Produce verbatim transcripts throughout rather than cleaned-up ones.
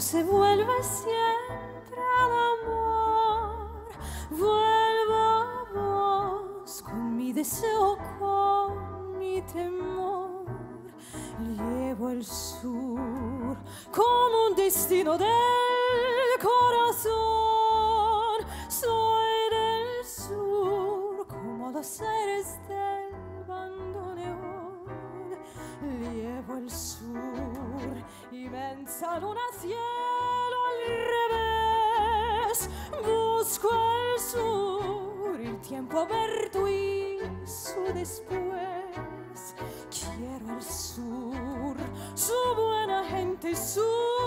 se vuelve siempre al amor. Vuelvo a vos con mi deseo, con mi temor. Llevo el sur como un destino del corazón. Soy del sur como los aires del bandoneón. Llevo el sur, inmensa luna, cielo al revés. Busco el sur, el tiempo abierto y su después. Quiero el sur, su buena gente, su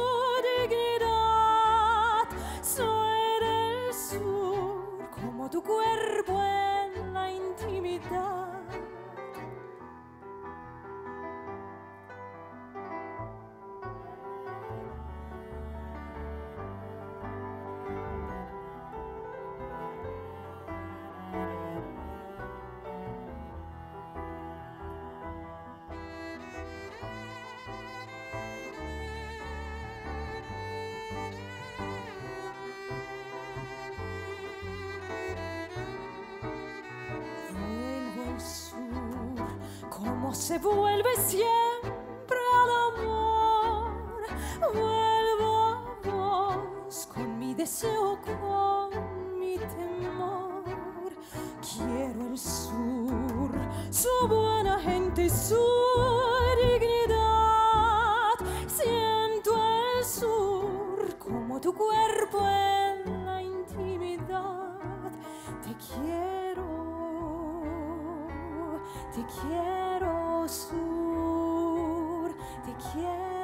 dignidad. Soy del sur, como tu cuerpo en la intimidad. Como se vuelve siempre al amor. Vuelvo a vos con mi deseo, con mi temor. Quiero el sur, su buena gente, su dignidad. Siento el sur como tu cuerpo en la intimidad. Te quiero, te quiero sur, te quiero.